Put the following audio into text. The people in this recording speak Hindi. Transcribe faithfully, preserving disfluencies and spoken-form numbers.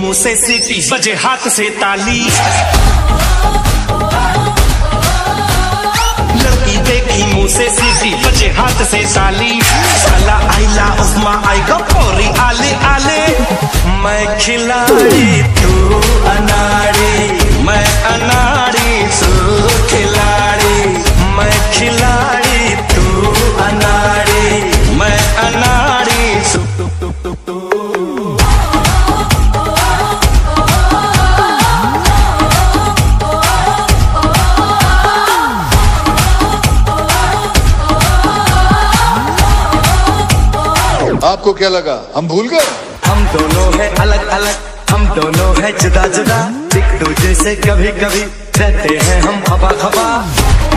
मुंह से सीटी बजे हाथ से ताली। लड़की देखी मुंह से सीटी बजे हाथ से ताली। साला आइला उस्मा आएगा पौरी आले आले। मैं खिलाड़ी तू अनाड़ी, मैं अनाड़ी तू खिलाड़ी। मैं खिलाड़ी तू अनाड़ी, मैं अनाड़ी तू तू तू तू। आपको क्या लगा हम भूल गए? हम दोनों हैं अलग अलग, हम दोनों हैं जुदा जुदा। एक दूसरे से कभी कभी रहते हैं हम खफा खफा।